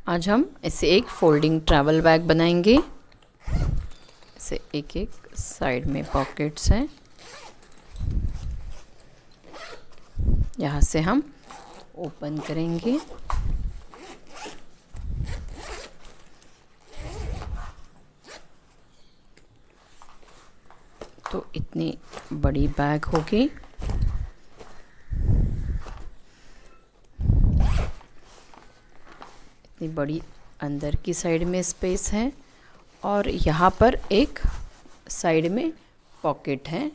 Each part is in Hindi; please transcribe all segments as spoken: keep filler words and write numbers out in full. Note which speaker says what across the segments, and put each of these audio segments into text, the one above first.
Speaker 1: आज हम इसे एक फोल्डिंग ट्रैवल बैग बनाएंगे। इसे एक एक साइड में पॉकेट्स हैं, यहाँ से हम ओपन करेंगे। तो इतनी बड़ी बैग होगी। इतनी बड़ी अंदर की साइड में स्पेस है और यहाँ पर एक साइड में पॉकेट है।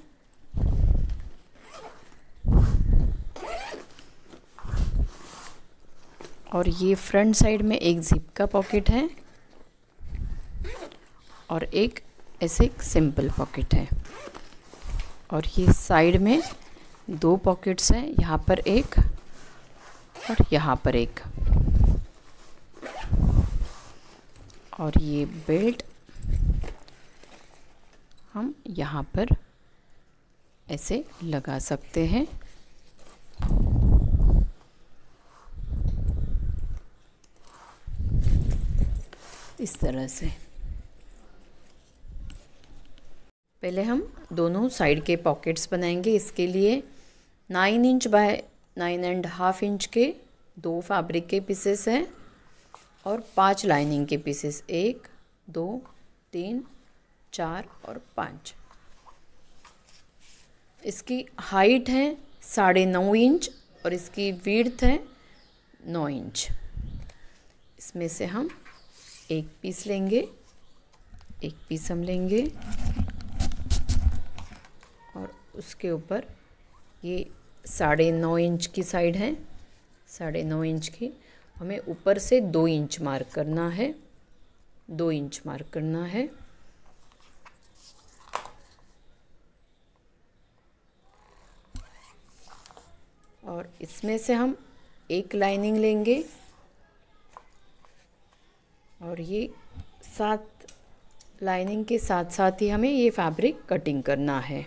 Speaker 1: और ये फ्रंट साइड में एक जिप का पॉकेट है और एक ऐसे एक सिंपल पॉकेट है। और ये साइड में दो पॉकेट्स हैं, यहाँ पर एक और यहाँ पर एक। और ये बेल्ट हम यहाँ पर ऐसे लगा सकते हैं। इस तरह से पहले हम दोनों साइड के पॉकेट्स बनाएंगे। इसके लिए nine inch by nine and half inch के दो फैब्रिक के पीसेस हैं और पांच लाइनिंग के पीसेस, एक दो तीन चार और पाँच। इसकी हाइट है साढ़े नौ इंच और इसकी विड्थ है नौ इंच। इसमें से हम एक पीस लेंगे, एक पीस हम लेंगे और उसके ऊपर ये साढ़े नौ इंच की साइड है, साढ़े नौ इंच की हमें ऊपर से दो इंच मार्क करना है, दो इंच मार्क करना है। और इसमें से हम एक लाइनिंग लेंगे और ये साथ लाइनिंग के साथ साथ ही हमें ये फैब्रिक कटिंग करना है।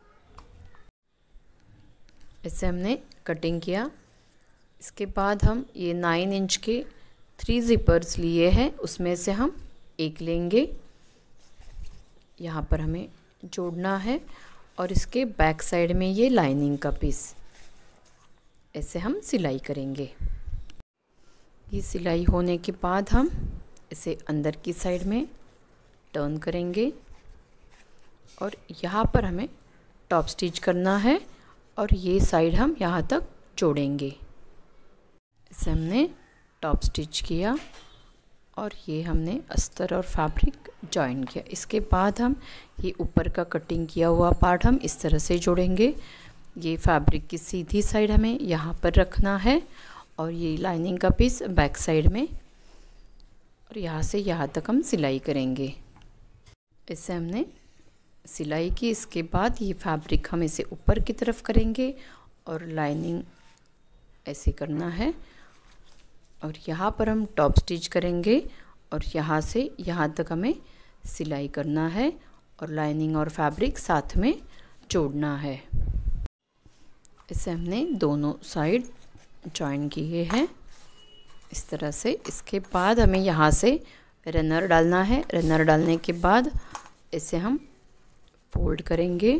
Speaker 1: ऐसे हमने कटिंग किया। इसके बाद हम ये नाइन इंच के थ्री जिपर्स लिए हैं, उसमें से हम एक लेंगे, यहाँ पर हमें जोड़ना है और इसके बैक साइड में ये लाइनिंग का पीस ऐसे हम सिलाई करेंगे। ये सिलाई होने के बाद हम इसे अंदर की साइड में टर्न करेंगे और यहाँ पर हमें टॉप स्टिच करना है और ये साइड हम यहाँ तक जोड़ेंगे। इसे हमने टॉप स्टिच किया और ये हमने अस्तर और फैब्रिक जॉइन किया। इसके बाद हम ये ऊपर का कटिंग किया हुआ पार्ट हम इस तरह से जोड़ेंगे। ये फैब्रिक की सीधी साइड हमें यहाँ पर रखना है और ये लाइनिंग का पीस बैक साइड में, और यहाँ से यहाँ तक हम सिलाई करेंगे। इसे हमने सिलाई की। इसके बाद ये फैब्रिक हम इसे ऊपर की तरफ करेंगे और लाइनिंग ऐसे करना है और यहाँ पर हम टॉप स्टिच करेंगे और यहाँ से यहाँ तक हमें सिलाई करना है और लाइनिंग और फैब्रिक साथ में जोड़ना है। इसे हमने दोनों साइड जॉइन किए हैं इस तरह से। इसके बाद हमें यहाँ से रनर डालना है। रनर डालने के बाद इसे हम फोल्ड करेंगे।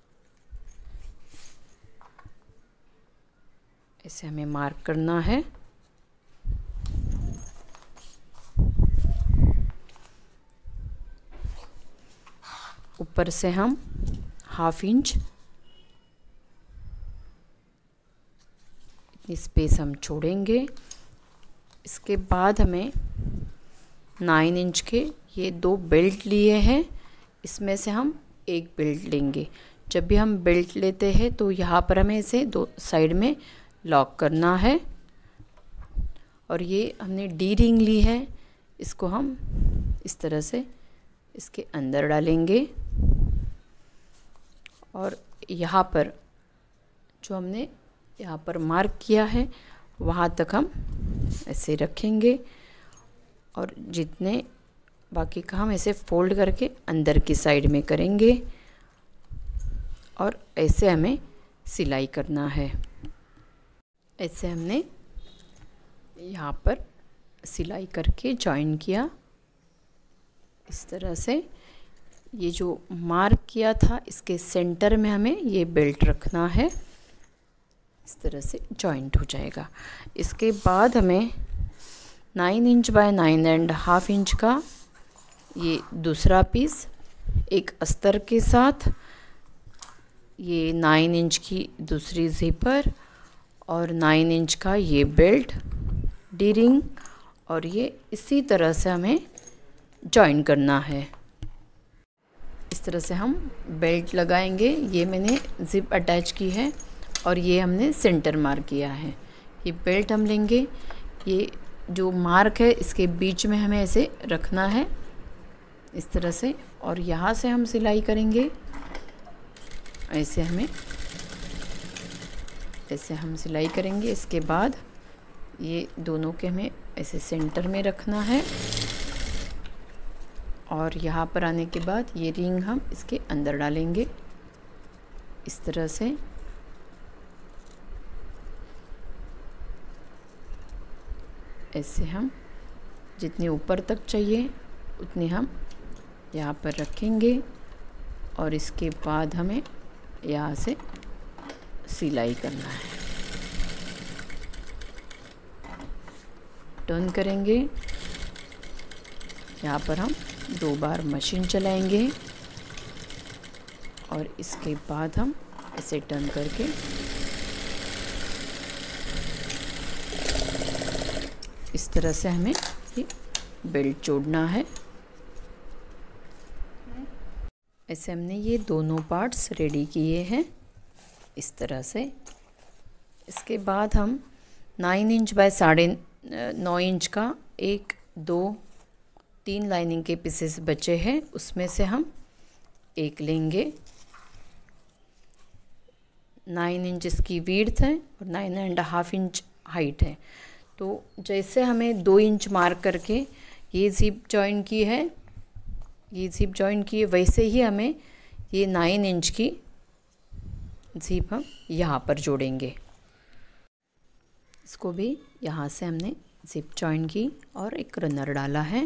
Speaker 1: इसे हमें मार्क करना है। ऊपर से हम हाफ इंच इतनी स्पेस हम छोड़ेंगे। इसके बाद हमें नाइन इंच के ये दो बेल्ट लिए हैं, इसमें से हम एक बेल्ट लेंगे। जब भी हम बेल्ट लेते हैं तो यहाँ पर हमें इसे दो साइड में लॉक करना है। और ये हमने डी रिंग ली है, इसको हम इस तरह से इसके अंदर डालेंगे और यहाँ पर जो हमने यहाँ पर मार्क किया है वहाँ तक हम ऐसे रखेंगे और जितने बाकी का हम ऐसे फोल्ड करके अंदर की साइड में करेंगे और ऐसे हमें सिलाई करना है। ऐसे हमने यहाँ पर सिलाई करके जॉइन किया। इस तरह से ये जो मार्क किया था इसके सेंटर में हमें ये बेल्ट रखना है। इस तरह से जॉइंट हो जाएगा। इसके बाद हमें nine inch by nine and half inch का ये दूसरा पीस एक अस्तर के साथ, ये नाइन इंच की दूसरी ज़िपर और नाइन इंच का ये बेल्ट डी रिंग, और ये इसी तरह से हमें जॉइन करना है। इस तरह से हम बेल्ट लगाएंगे। ये मैंने ज़िप अटैच की है और ये हमने सेंटर मार्क किया है। ये बेल्ट हम लेंगे, ये जो मार्क है इसके बीच में हमें ऐसे रखना है इस तरह से, और यहाँ से हम सिलाई करेंगे। ऐसे हमें ऐसे हम सिलाई करेंगे। इसके बाद ये दोनों के हमें ऐसे सेंटर में रखना है, और यहाँ पर आने के बाद ये रिंग हम इसके अंदर डालेंगे इस तरह से। ऐसे हम जितने ऊपर तक चाहिए उतने हम यहाँ पर रखेंगे, और इसके बाद हमें यहाँ से सिलाई करना है। टर्न करेंगे, यहाँ पर हम दो बार मशीन चलाएंगे, और इसके बाद हम ऐसे टर्न करके इस तरह से हमें ये बेल्ट जोड़ना है। ऐसे हमने ये दोनों पार्ट्स रेडी किए हैं इस तरह से। इसके बाद हम नाइन इंच बाय साढ़े नौ इंच का एक दो तीन लाइनिंग के पीसेस बचे हैं, उसमें से हम एक लेंगे। नाइन इंच इसकी विड्थ है और nine and half inch height है। तो जैसे हमें दो इंच मार्क करके ये ज़िप जॉइन की है, ये ज़िप जॉइन की है, वैसे ही हमें ये नाइन इंच की ज़िप हम यहाँ पर जोड़ेंगे। इसको भी यहाँ से हमने ज़िप जॉइन की और एक रनर डाला है।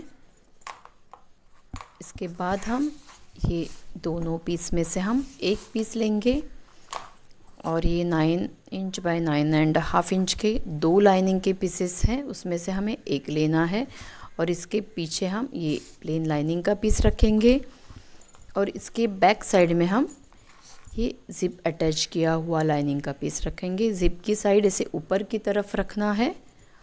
Speaker 1: इसके बाद हम ये दोनों पीस में से हम एक पीस लेंगे, और ये nine inch by nine and half inch के दो लाइनिंग के पीसेस हैं, उसमें से हमें एक लेना है, और इसके पीछे हम ये प्लेन लाइनिंग का पीस रखेंगे, और इसके बैक साइड में हम ये ज़िप अटैच किया हुआ लाइनिंग का पीस रखेंगे। ज़िप की साइड ऐसे ऊपर की तरफ रखना है,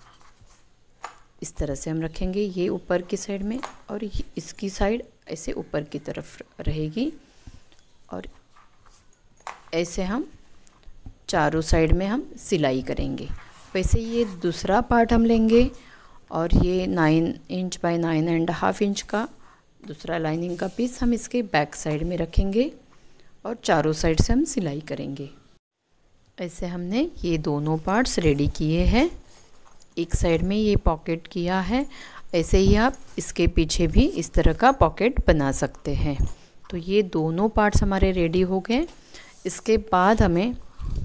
Speaker 1: इस तरह से हम रखेंगे, ये ऊपर की साइड में, और इसकी साइड ऐसे ऊपर की तरफ रहेगी, और ऐसे हम चारों साइड में हम सिलाई करेंगे। वैसे ये दूसरा पार्ट हम लेंगे, और ये nine inch by nine and half inch का दूसरा लाइनिंग का पीस हम इसके बैक साइड में रखेंगे, और चारों साइड से हम सिलाई करेंगे। ऐसे हमने ये दोनों पार्ट्स रेडी किए हैं। एक साइड में ये पॉकेट किया है, ऐसे ही आप इसके पीछे भी इस तरह का पॉकेट बना सकते हैं। तो ये दोनों पार्ट्स हमारे रेडी हो गए। इसके बाद हमें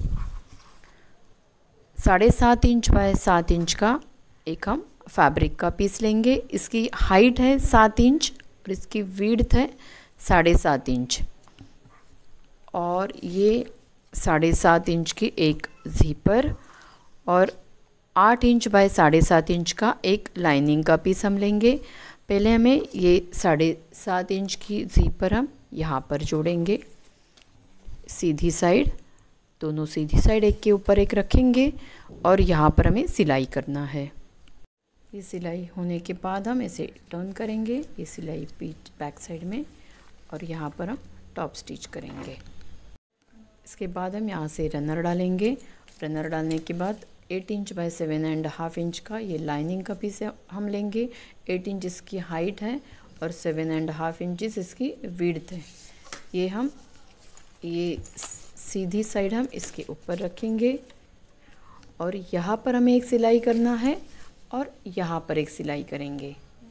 Speaker 1: साढ़े सात इंच बाय सात इंच का एक हम फैब्रिक का पीस लेंगे। इसकी हाइट है सात इंच और इसकी विड्थ है साढ़े सात इंच, और ये साढ़े सात इंच की एक ज़िपर और आठ इंच बाय साढ़े सात इंच का एक लाइनिंग का पीस हम लेंगे। पहले हमें ये साढ़े सात इंच की ज़िपर हम यहाँ पर जोड़ेंगे, सीधी साइड, दोनों सीधी साइड एक के ऊपर एक रखेंगे, और यहाँ पर हमें सिलाई करना है। ये सिलाई होने के बाद हम इसे टर्न करेंगे, ये सिलाई पीठ बैक साइड में, और यहाँ पर हम टॉप स्टिच करेंगे। इसके बाद हम यहाँ से रनर डालेंगे। रनर डालने के बाद eight inch by seven and half inch का ये लाइनिंग का पीस हम लेंगे। एट इंच इसकी हाइट है और सेवन एंड हाफ इंचज़ इसकी विड्थ है। ये हम ये सीधी साइड हम इसके ऊपर रखेंगे, और यहाँ पर हमें एक सिलाई करना है, और यहाँ पर एक सिलाई करेंगे।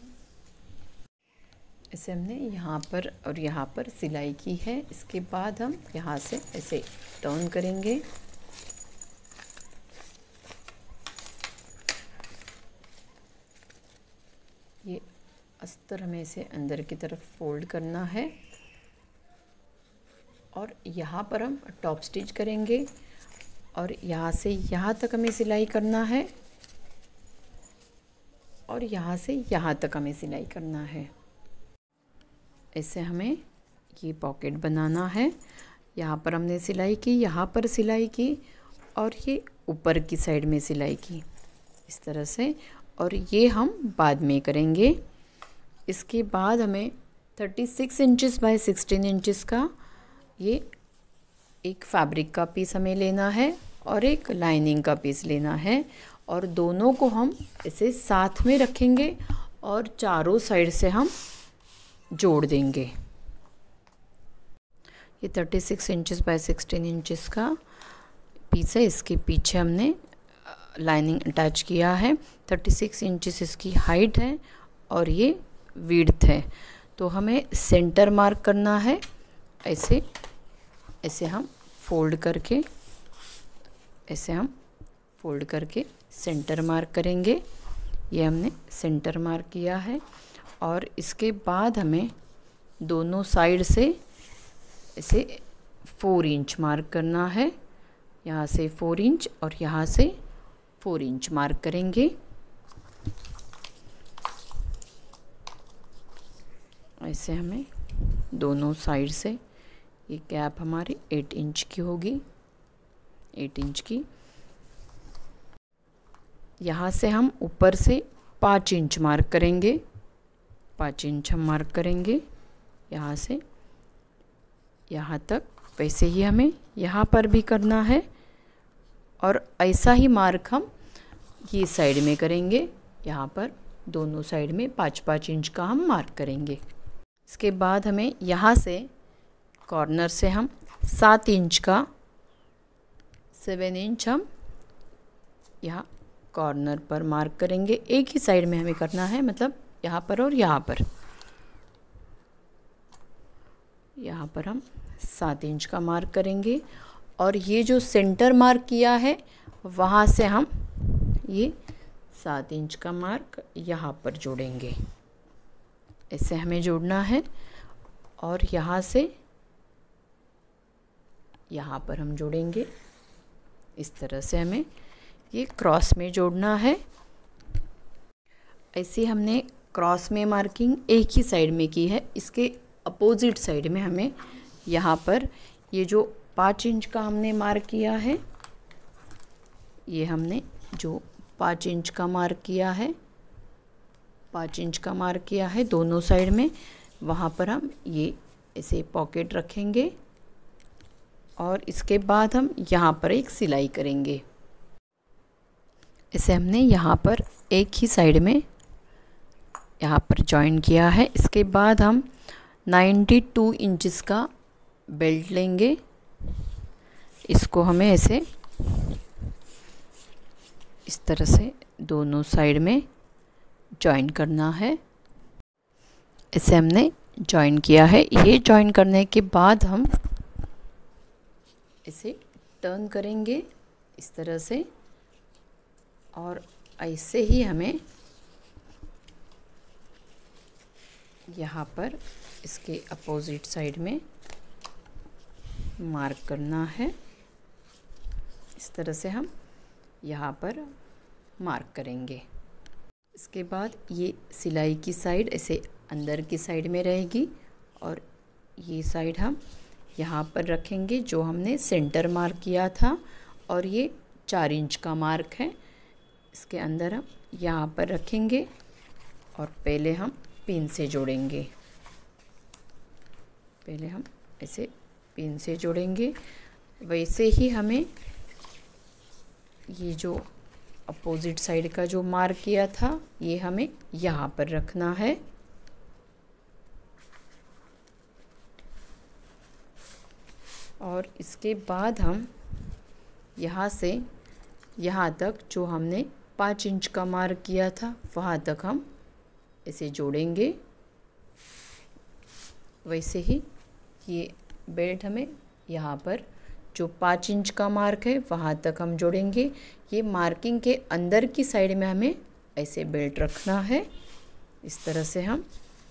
Speaker 1: ऐसे हमने यहाँ पर और यहाँ पर सिलाई की है। इसके बाद हम यहाँ से ऐसे टर्न करेंगे, तरह हमें इसे अंदर की तरफ फोल्ड करना है और यहाँ पर हम टॉप स्टिच करेंगे और यहाँ से यहाँ तक हमें सिलाई करना है और यहाँ से यहाँ तक हमें सिलाई करना है। ऐसे हमें ये पॉकेट बनाना है। यहाँ पर हमने सिलाई की, यहाँ पर सिलाई की और ये ऊपर की साइड में सिलाई की इस तरह से, और ये हम बाद में करेंगे। इसके बाद हमें छत्तीस इंचेस बाय सोलह इंचेस का ये एक फैब्रिक का पीस हमें लेना है और एक लाइनिंग का पीस लेना है और दोनों को हम इसे साथ में रखेंगे और चारों साइड से हम जोड़ देंगे। ये छत्तीस इंचेस बाय सोलह इंचेस का पीस है। इसके पीछे हमने लाइनिंग अटैच किया है। छत्तीस इंचेस इसकी हाइट है और ये विड्थ है। तो हमें सेंटर मार्क करना है। ऐसे ऐसे हम फोल्ड करके ऐसे हम फोल्ड करके सेंटर मार्क करेंगे। ये हमने सेंटर मार्क किया है और इसके बाद हमें दोनों साइड से इसे फोर इंच मार्क करना है। यहाँ से फोर इंच और यहाँ से फोर इंच मार्क करेंगे। ऐसे हमें दोनों साइड से ये कैप हमारी एट इंच की होगी, एट इंच की। यहाँ से हम ऊपर से पाँच इंच मार्क करेंगे, पाँच इंच हम मार्क करेंगे यहाँ से यहाँ तक। वैसे ही हमें यहाँ पर भी करना है और ऐसा ही मार्क हम ये साइड में करेंगे। यहाँ पर दोनों साइड में पाँच पाँच इंच का हम मार्क करेंगे। इसके बाद हमें यहाँ से कॉर्नर से हम सात इंच का सेवन इंच हम यहाँ कॉर्नर पर मार्क करेंगे। एक ही साइड में हमें करना है, मतलब यहाँ पर और यहाँ पर। यहाँ पर हम सात इंच का मार्क करेंगे और ये जो सेंटर मार्क किया है वहाँ से हम ये सात इंच का मार्क यहाँ पर जोड़ेंगे। ऐसे हमें जोड़ना है और यहाँ से यहाँ पर हम जोड़ेंगे। इस तरह से हमें ये क्रॉस में जोड़ना है। ऐसे हमने क्रॉस में मार्किंग एक ही साइड में की है। इसके अपोजिट साइड में हमें यहाँ पर ये जो पाँच इंच का हमने मार्क किया है, ये हमने जो पाँच इंच का मार्क किया है, पाँच इंच का मार्क किया है दोनों साइड में, वहाँ पर हम ये ऐसे पॉकेट रखेंगे और इसके बाद हम यहाँ पर एक सिलाई करेंगे। इसे हमने यहाँ पर एक ही साइड में यहाँ पर जॉइन किया है। इसके बाद हम बानवे इंचेस का बेल्ट लेंगे। इसको हमें ऐसे इस तरह से दोनों साइड में जॉइन करना है। इसे हमने जॉइन किया है। ये जॉइन करने के बाद हम इसे टर्न करेंगे इस तरह से और ऐसे ही हमें यहाँ पर इसके अपोजिट साइड में मार्क करना है। इस तरह से हम यहाँ पर मार्क करेंगे। इसके बाद ये सिलाई की साइड ऐसे अंदर की साइड में रहेगी और ये साइड हम यहाँ पर रखेंगे जो हमने सेंटर मार्क किया था और ये चार इंच का मार्क है। इसके अंदर हम यहाँ पर रखेंगे और पहले हम पिन से जोड़ेंगे। पहले हम ऐसे पिन से जोड़ेंगे। वैसे ही हमें ये जो अपोजिट साइड का जो मार्क किया था ये हमें यहाँ पर रखना है। और इसके बाद हम यहाँ से यहाँ तक जो हमने पाँच इंच का मार्क किया था वहाँ तक हम इसे जोड़ेंगे। वैसे ही ये बेल्ट हमें यहाँ पर जो पाँच इंच का मार्क है वहाँ तक हम जोड़ेंगे। ये मार्किंग के अंदर की साइड में हमें ऐसे बेल्ट रखना है। इस तरह से हम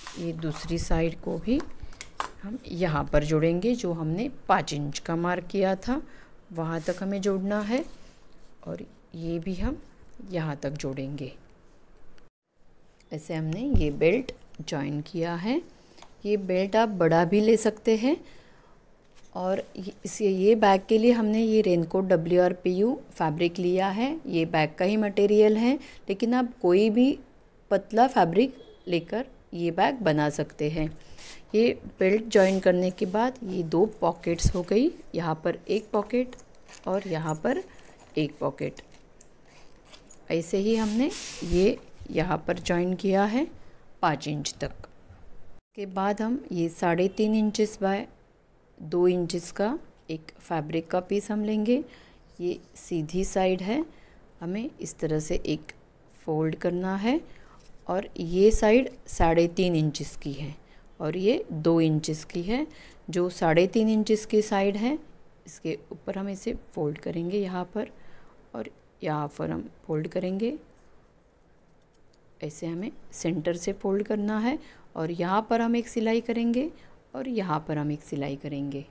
Speaker 1: ये दूसरी साइड को भी हम यहाँ पर जोड़ेंगे। जो हमने पाँच इंच का मार्क किया था वहाँ तक हमें जोड़ना है और ये भी हम यहाँ तक जोड़ेंगे। ऐसे हमने ये बेल्ट जॉइन किया है। ये बेल्ट आप बड़ा भी ले सकते हैं और इस ये बैग के लिए हमने ये raincoat W R P U fabric लिया है। ये बैग का ही मटेरियल है, लेकिन आप कोई भी पतला फैब्रिक लेकर ये बैग बना सकते हैं। ये बेल्ट जॉइन करने के बाद ये दो पॉकेट्स हो गई, यहाँ पर एक पॉकेट और यहाँ पर एक पॉकेट। ऐसे ही हमने ये यहाँ पर जॉइन किया है पाँच इंच तक। के बाद हम ये साढ़े तीन इंचेस बाय दो इंचेस का एक फैब्रिक का पीस हम लेंगे। ये सीधी साइड है, हमें इस तरह से एक फोल्ड करना है और ये साइड साढ़े तीन इंचेस की है और ये दो इंचेस की है। जो साढ़े तीन इंचेस की साइड है इसके ऊपर हम इसे फोल्ड करेंगे यहाँ पर और यहाँ पर हम फोल्ड करेंगे। ऐसे हमें सेंटर से फोल्ड करना है और यहाँ पर हम एक सिलाई करेंगे और यहाँ पर हम एक सिलाई करेंगे।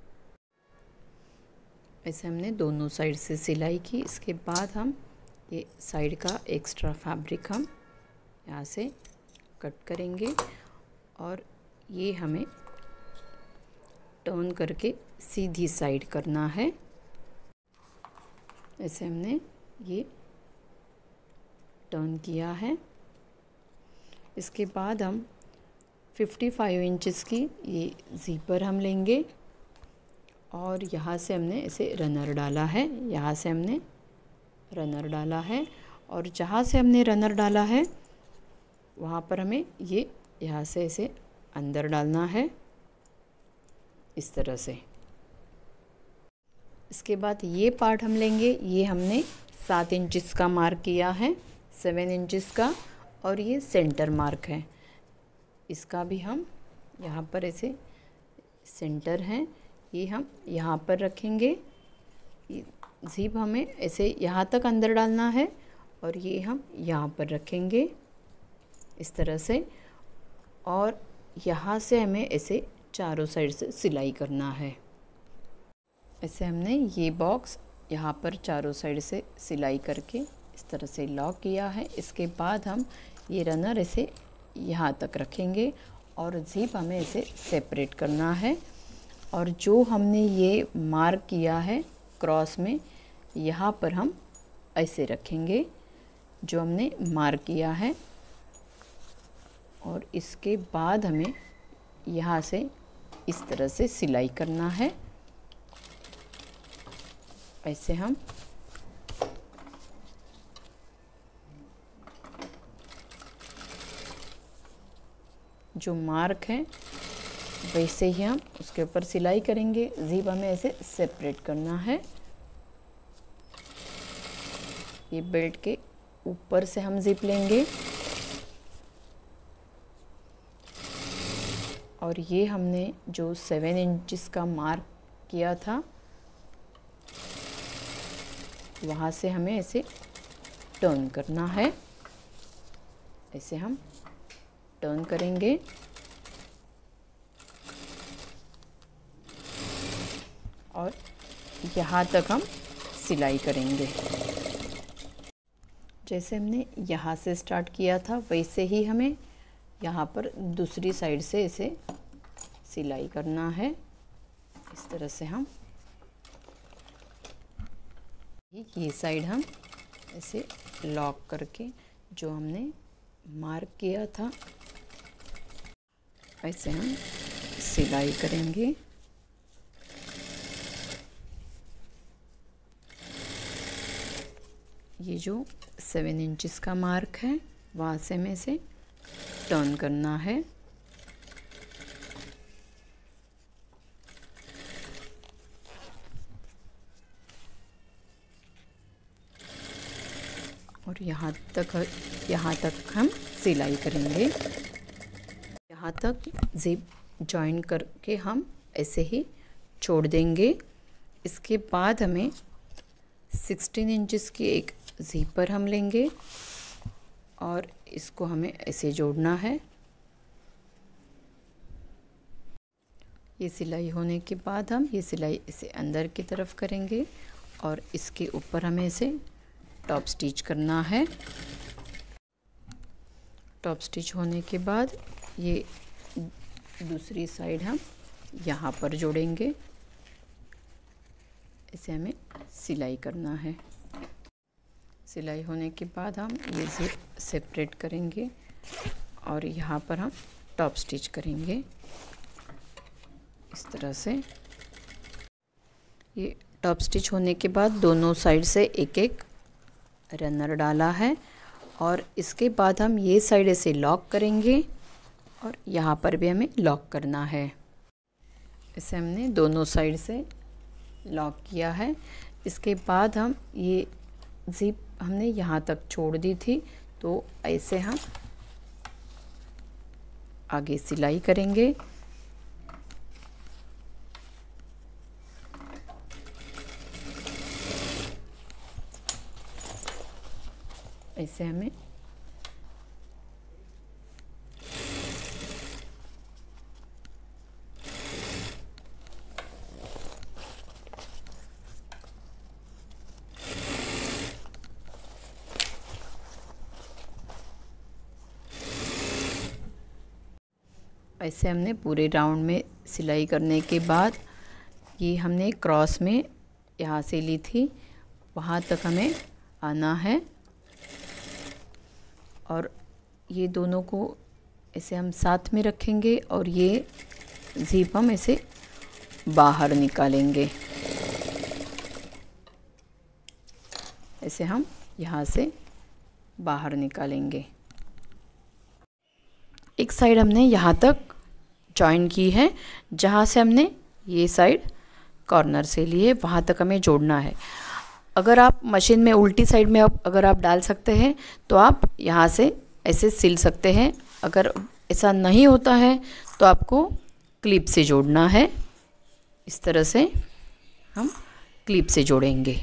Speaker 1: ऐसे हमने दोनों साइड से सिलाई की। इसके बाद हम ये साइड का एक्स्ट्रा फैब्रिक हम यहाँ से कट करेंगे और ये हमें टर्न करके सीधी साइड करना है। ऐसे हमने ये टर्न किया है। इसके बाद हम पचपन इंचेस की ये ज़ीपर हम लेंगे और यहाँ से हमने इसे रनर डाला है, यहाँ से हमने रनर डाला है और जहाँ से हमने रनर डाला है वहाँ पर हमें ये यहाँ से इसे अंदर डालना है इस तरह से। इसके बाद ये पार्ट हम लेंगे, ये हमने सात इंचेस का मार्क किया है, सेवन इंचेस का, और ये सेंटर मार्क है। इसका भी हम यहाँ पर ऐसे सेंटर है, ये हम यहाँ पर रखेंगे। ज़िप हमें ऐसे यहाँ तक अंदर डालना है और ये हम यहाँ पर रखेंगे इस तरह से, और यहाँ से हमें ऐसे चारों साइड से सिलाई करना है। ऐसे हमने ये बॉक्स यहाँ पर चारों साइड से सिलाई करके इस तरह से लॉक किया है। इसके बाद हम ये रनर ऐसे यहाँ तक रखेंगे और ज़िप हमें इसे सेपरेट करना है। और जो हमने ये मार्क किया है क्रॉस में, यहाँ पर हम ऐसे रखेंगे जो हमने मार्क किया है, और इसके बाद हमें यहाँ से इस तरह से सिलाई करना है। ऐसे हम जो मार्क है वैसे ही हम उसके ऊपर सिलाई करेंगे। ज़िप हमें ऐसे सेपरेट करना है। ये बेल्ट के ऊपर से हम ज़िप लेंगे और ये हमने जो सेवन इंचेस का मार्क किया था वहाँ से हमें ऐसे टर्न करना है। ऐसे हम टर्न करेंगे और यहाँ तक हम सिलाई करेंगे। जैसे हमने यहाँ से स्टार्ट किया था वैसे ही हमें यहाँ पर दूसरी साइड से इसे सिलाई करना है। इस तरह से हम ये साइड हम इसे लॉक करके जो हमने मार्क किया था ऐसे हम सिलाई करेंगे। ये जो सेवन इंचेस का मार्क है वहाँ से हमें इसे टर्न करना है। और यहाँ तक यहाँ तक हम सिलाई करेंगे। यहाँ तक ज़िप जॉइन करके हम ऐसे ही छोड़ देंगे। इसके बाद हमें सोलह इंचेस की एक ज़िपर हम लेंगे और इसको हमें ऐसे जोड़ना है। ये सिलाई होने के बाद हम ये सिलाई इसे अंदर की तरफ करेंगे और इसके ऊपर हमें इसे टॉप स्टिच करना है। टॉप स्टिच होने के बाद ये दूसरी साइड हम यहाँ पर जोड़ेंगे, इसे हमें सिलाई करना है। सिलाई होने के बाद हम ये ज़िप सेपरेट करेंगे और यहाँ पर हम टॉप स्टिच करेंगे इस तरह से। ये टॉप स्टिच होने के बाद दोनों साइड से एक एक रनर डाला है और इसके बाद हम ये साइड ऐसे लॉक करेंगे और यहाँ पर भी हमें लॉक करना है। इसे हमने दोनों साइड से लॉक किया है। इसके बाद हम ये ज़िप हमने यहाँ तक छोड़ दी थी, तो ऐसे हम आगे सिलाई करेंगे। ऐसे हमें ऐसे हमने पूरे राउंड में सिलाई करने के बाद ये हमने क्रॉस में यहाँ से ली थी, वहाँ तक हमें आना है और ये दोनों को ऐसे हम साथ में रखेंगे और ये ज़िप हम ऐसे बाहर निकालेंगे। ऐसे हम यहाँ से बाहर निकालेंगे। एक साइड हमने यहाँ तक जॉइन की है, जहाँ से हमने ये साइड कॉर्नर से लिए वहाँ तक हमें जोड़ना है। अगर आप मशीन में उल्टी साइड में अब अगर आप डाल सकते हैं तो आप यहाँ से ऐसे सिल सकते हैं। अगर ऐसा नहीं होता है तो आपको क्लिप से जोड़ना है। इस तरह से हम क्लिप से जोड़ेंगे।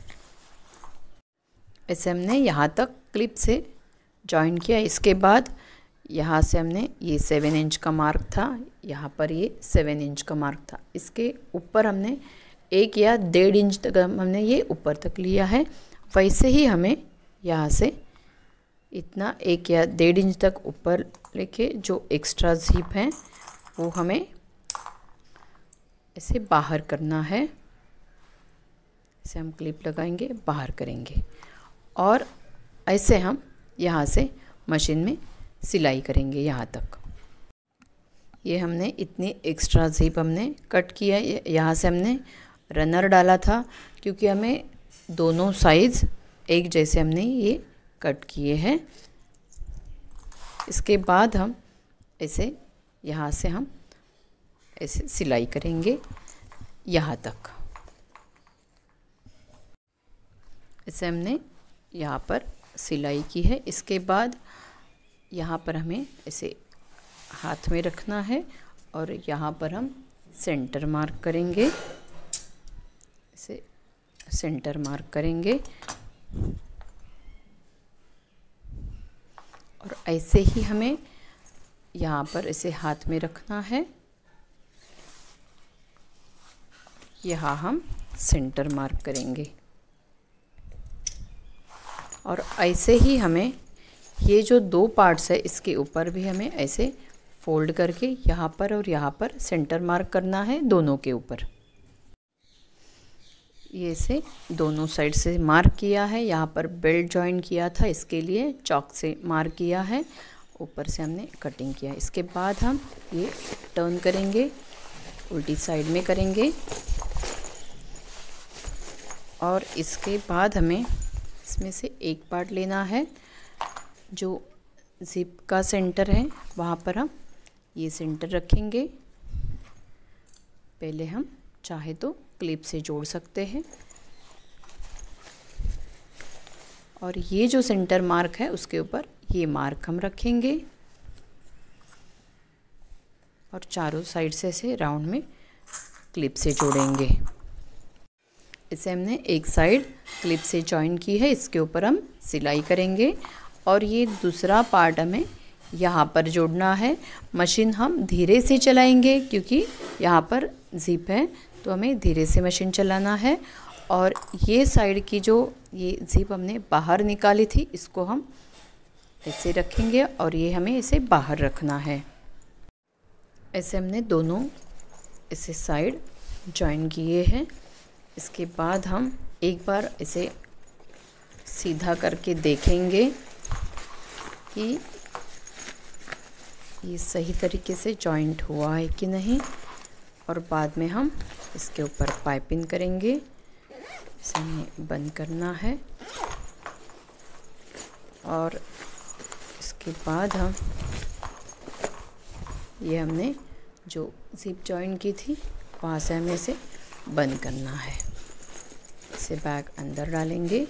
Speaker 1: ऐसे हमने यहाँ तक क्लिप से जॉइन किया। इसके बाद यहाँ से हमने ये सेवन इंच का मार्क था, यहाँ पर ये सेवन इंच का मार्क था, इसके ऊपर हमने एक या डेढ़ इंच तक हमने ये ऊपर तक लिया है। वैसे ही हमें यहाँ से इतना एक या डेढ़ इंच तक ऊपर लेके जो एक्स्ट्रा ज़िप है वो हमें ऐसे बाहर करना है। इसे हम क्लिप लगाएंगे, बाहर करेंगे और ऐसे हम यहाँ से मशीन में सिलाई करेंगे यहाँ तक। ये हमने इतनी एक्स्ट्रा ज़िप हमने कट किया। यहाँ से हमने रनर डाला था क्योंकि हमें दोनों साइज़ एक जैसे हमने ये कट किए हैं। इसके बाद हम ऐसे यहाँ से हम ऐसे सिलाई करेंगे यहाँ तक। ऐसे हमने यहाँ पर सिलाई की है। इसके बाद यहाँ पर हमें ऐसे हाथ में रखना है और यहाँ पर हम सेंटर मार्क करेंगे। इसे सेंटर मार्क करेंगे और ऐसे ही हमें यहाँ पर ऐसे हाथ में रखना है। यहाँ हम सेंटर मार्क करेंगे और ऐसे ही हमें ये जो दो पार्ट्स है इसके ऊपर भी हमें ऐसे फोल्ड करके यहाँ पर और यहाँ पर सेंटर मार्क करना है दोनों के ऊपर। ये से दोनों साइड से मार्क किया है। यहाँ पर बेल्ट जॉइन किया था, इसके लिए चॉक से मार्क किया है, ऊपर से हमने कटिंग किया। इसके बाद हम ये टर्न करेंगे, उल्टी साइड में करेंगे और इसके बाद हमें इसमें से एक पार्ट लेना है। जो ज़िप का सेंटर है वहाँ पर हम ये सेंटर रखेंगे। पहले हम चाहे तो क्लिप से जोड़ सकते हैं और ये जो सेंटर मार्क है उसके ऊपर ये मार्क हम रखेंगे और चारों साइड से इसे राउंड में क्लिप से जोड़ेंगे। इसे हमने एक साइड क्लिप से जॉइन की है, इसके ऊपर हम सिलाई करेंगे और ये दूसरा पार्ट हमें यहाँ पर जोड़ना है। मशीन हम धीरे से चलाएंगे क्योंकि यहाँ पर ज़िप है, तो हमें धीरे से मशीन चलाना है। और ये साइड की जो ये ज़िप हमने बाहर निकाली थी, इसको हम ऐसे रखेंगे और ये हमें इसे बाहर रखना है। ऐसे हमने दोनों इसे साइड जॉइन किए हैं। इसके बाद हम एक बार इसे सीधा करके देखेंगे कि ये सही तरीके से जॉइंट हुआ है कि नहीं, और बाद में हम इसके ऊपर पाइपिंग करेंगे। इसे हमें बंद करना है और इसके बाद हम ये हमने जो ज़िप जॉइन की थी वहाँ से हमें इसे बंद करना है। इसे बैग अंदर डालेंगे।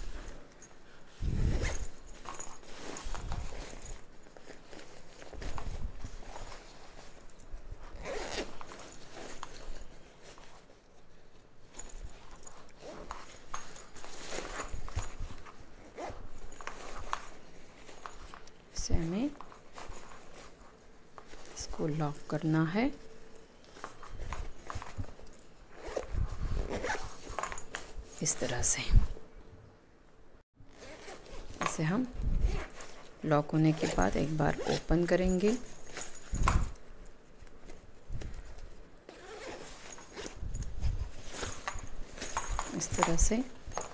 Speaker 1: इसे हमें इसको लॉक करना है। इस तरह से इसे हम लॉक होने के बाद एक बार ओपन करेंगे। इस तरह से,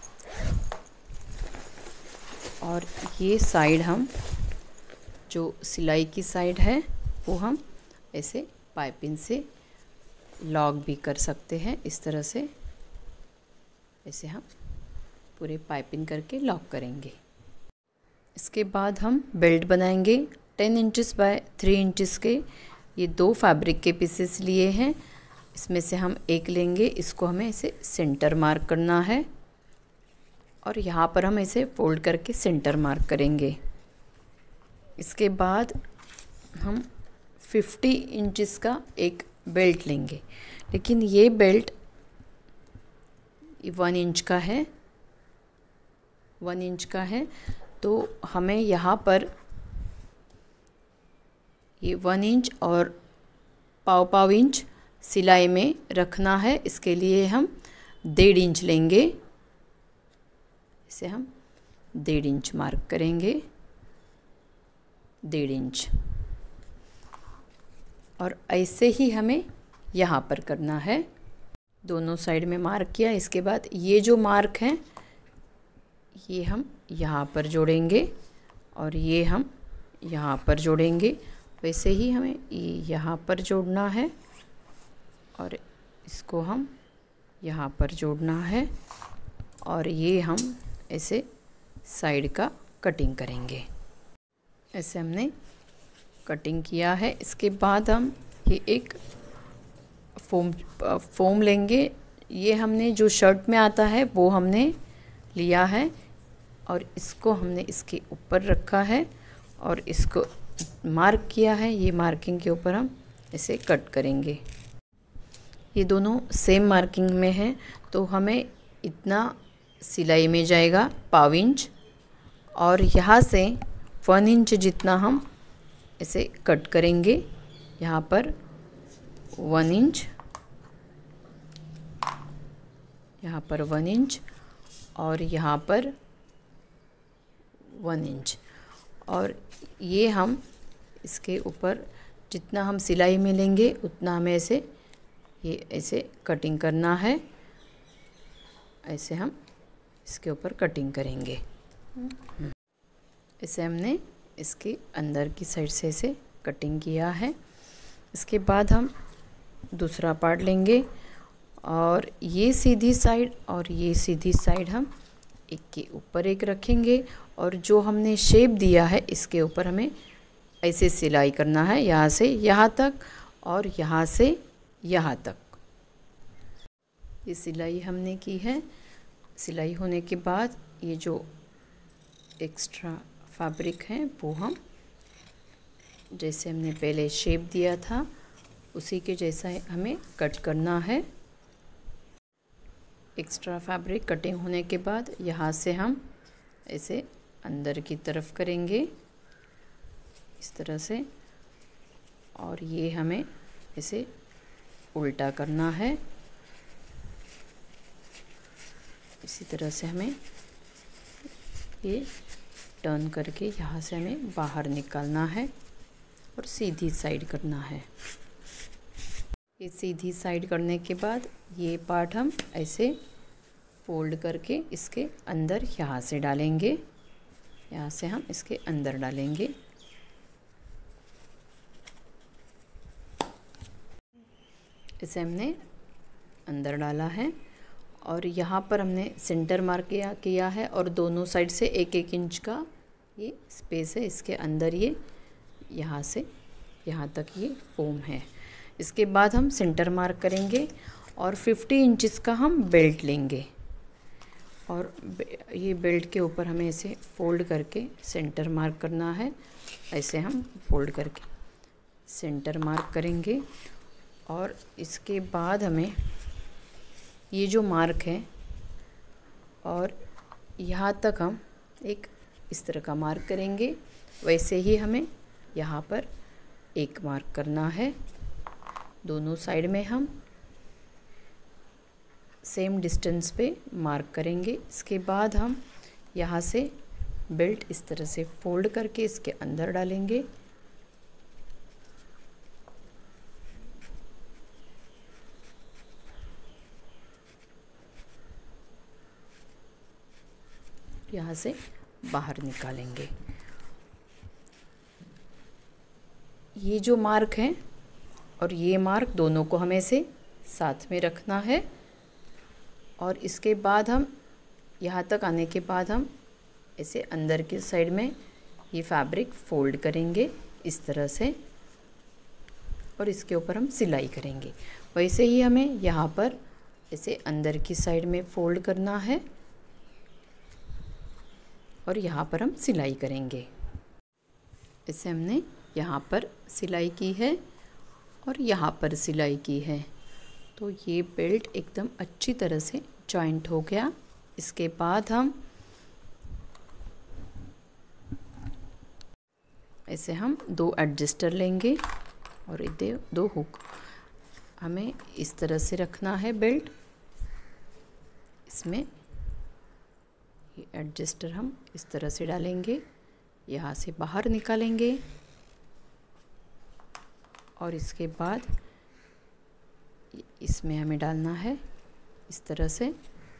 Speaker 1: और ये साइड हम जो सिलाई की साइड है वो हम ऐसे पाइपिंग से लॉक भी कर सकते हैं। इस तरह से ऐसे हम पूरे पाइपिंग करके लॉक करेंगे। इसके बाद हम बेल्ट बनाएंगे। Ten inches by three inches के ये दो फैब्रिक के पीसेस लिए हैं। इसमें से हम एक लेंगे, इसको हमें इसे सेंटर मार्क करना है और यहाँ पर हम इसे फोल्ड करके सेंटर मार्क करेंगे। इसके बाद हम फिफ्टी इंचेस का एक बेल्ट लेंगे, लेकिन ये बेल्ट वन इंच का है, वन इंच का है तो हमें यहाँ पर ये वन इंच और पाव पाव इंच सिलाई में रखना है। इसके लिए हम डेढ़ इंच लेंगे। इसे हम डेढ़ इंच मार्क करेंगे, डेढ़ इंच, और ऐसे ही हमें यहाँ पर करना है। दोनों साइड में मार्क किया। इसके बाद ये जो मार्क हैं ये हम यहाँ पर जोड़ेंगे और ये हम यहाँ पर जोड़ेंगे। वैसे ही हमें ये यहाँ पर जोड़ना है और इसको हम यहाँ पर जोड़ना है, और ये हम ऐसे साइड का कटिंग करेंगे। ऐसे हमने कटिंग किया है। इसके बाद हम ये एक फोम फोम लेंगे। ये हमने जो शर्ट में आता है वो हमने लिया है और इसको हमने इसके ऊपर रखा है और इसको मार्क किया है। ये मार्किंग के ऊपर हम इसे कट करेंगे। ये दोनों सेम मार्किंग में है तो हमें इतना सिलाई में जाएगा पाव इंच, और यहाँ से वन इंच जितना हम इसे कट करेंगे। यहाँ पर वन इंच, यहाँ पर वन इंच और यहाँ पर वन इंच, और ये हम इसके ऊपर जितना हम सिलाई में लेंगे उतना हमें ऐसे ये ऐसे कटिंग करना है। ऐसे हम इसके ऊपर कटिंग करेंगे। इसे हमने इसके अंदर की साइड से इसे कटिंग किया है। इसके बाद हम दूसरा पार्ट लेंगे और ये सीधी साइड और ये सीधी साइड हम एक के ऊपर एक रखेंगे, और जो हमने शेप दिया है इसके ऊपर हमें ऐसे सिलाई करना है, यहाँ से यहाँ तक और यहाँ से यहाँ तक। ये सिलाई हमने की है। सिलाई होने के बाद ये जो एक्स्ट्रा फैब्रिक है वो हम जैसे हमने पहले शेप दिया था उसी के जैसा हमें कट करना है। एक्स्ट्रा फैब्रिक कटिंग होने के बाद यहाँ से हम इसे अंदर की तरफ करेंगे इस तरह से, और ये हमें इसे उल्टा करना है। इसी तरह से हमें ये टर्न करके यहाँ से हमें बाहर निकालना है और सीधी साइड करना है। ये सीधी साइड करने के बाद ये पार्ट हम ऐसे फोल्ड करके इसके अंदर यहाँ से डालेंगे, यहाँ से हम इसके अंदर डालेंगे। इसे हमने अंदर डाला है और यहाँ पर हमने सेंटर मार्क किया किया है और दोनों साइड से एक एक इंच का ये स्पेस है, इसके अंदर ये यहाँ से यहाँ तक ये फोम है। इसके बाद हम सेंटर मार्क करेंगे और पचास इंचेस का हम बेल्ट लेंगे और ये बेल्ट के ऊपर हमें इसे फोल्ड करके सेंटर मार्क करना है। ऐसे हम फोल्ड करके सेंटर मार्क करेंगे और इसके बाद हमें ये जो मार्क है और यहाँ तक हम एक इस तरह का मार्क करेंगे। वैसे ही हमें यहाँ पर एक मार्क करना है। दोनों साइड में हम सेम डिस्टेंस पे मार्क करेंगे। इसके बाद हम यहाँ से बेल्ट इस तरह से फोल्ड करके इसके अंदर डालेंगे। यहाँ से बाहर निकालेंगे। ये जो मार्क है और ये मार्क दोनों को हमें से साथ में रखना है और इसके बाद हम यहाँ तक आने के बाद हम इसे अंदर के साइड में ये फैब्रिक फोल्ड करेंगे इस तरह से और इसके ऊपर हम सिलाई करेंगे। वैसे ही हमें यहाँ पर इसे अंदर की साइड में फोल्ड करना है और यहाँ पर हम सिलाई करेंगे। इसे हमने यहाँ पर सिलाई की है और यहाँ पर सिलाई की है, तो ये बेल्ट एकदम अच्छी तरह से जॉइंट हो गया। इसके बाद हम ऐसे हम दो एडजस्टर लेंगे और इधर दो हुक, हमें इस तरह से रखना है बेल्ट। इसमें ये एडजस्टर हम इस तरह से डालेंगे, यहाँ से बाहर निकालेंगे और इसके बाद इसमें हमें डालना है इस तरह से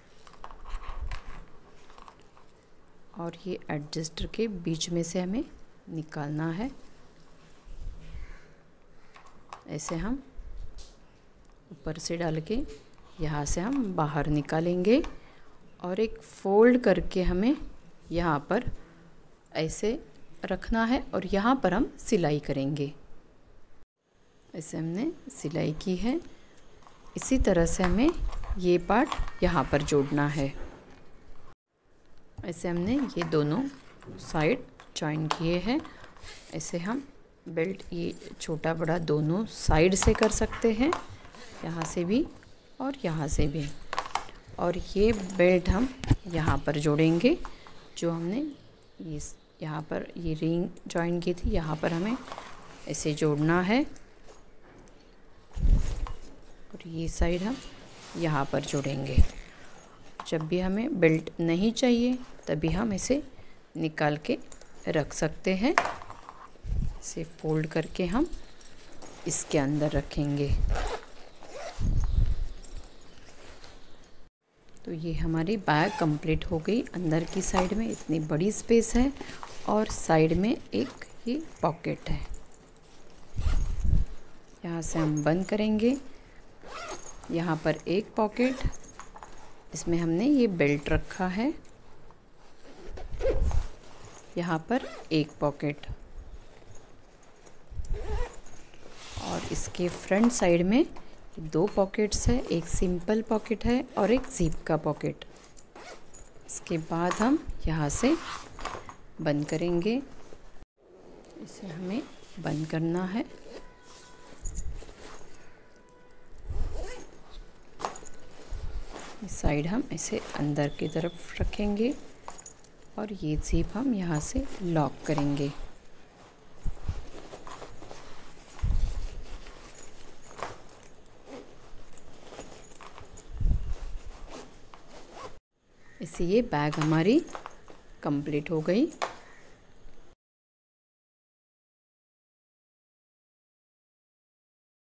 Speaker 1: और ये एडजस्टर के बीच में से हमें निकालना है। ऐसे हम ऊपर से डाल के यहाँ से हम बाहर निकालेंगे और एक फोल्ड करके हमें यहाँ पर ऐसे रखना है और यहाँ पर हम सिलाई करेंगे। ऐसे हमने सिलाई की है। इसी तरह से हमें ये पार्ट यहाँ पर जोड़ना है। ऐसे हमने ये दोनों साइड जॉइन किए हैं। ऐसे हम बेल्ट ये छोटा बड़ा दोनों साइड से कर सकते हैं, यहाँ से भी और यहाँ से भी। और ये बेल्ट हम यहाँ पर जोड़ेंगे, जो हमने ये यहाँ पर ये रिंग जॉइन की थी, यहाँ पर हमें ऐसे जोड़ना है और ये साइड हम यहाँ पर जोड़ेंगे। जब भी हमें बेल्ट नहीं चाहिए तभी हम इसे निकाल के रख सकते हैं। इसे फोल्ड करके हम इसके अंदर रखेंगे। तो ये हमारी बैग कंप्लीट हो गई। अंदर की साइड में इतनी बड़ी स्पेस है और साइड में एक ये पॉकेट है। यहाँ से हम बंद करेंगे। यहाँ पर एक पॉकेट, इसमें हमने ये बेल्ट रखा है। यहाँ पर एक पॉकेट और इसके फ्रंट साइड में दो पॉकेट्स है, एक सिंपल पॉकेट है और एक जिप का पॉकेट। इसके बाद हम यहाँ से बंद करेंगे। इसे हमें बंद करना है। इस साइड हम इसे अंदर की तरफ रखेंगे और ये जिप हम यहाँ से लॉक करेंगे। इससे ये बैग हमारी कंप्लीट हो गई।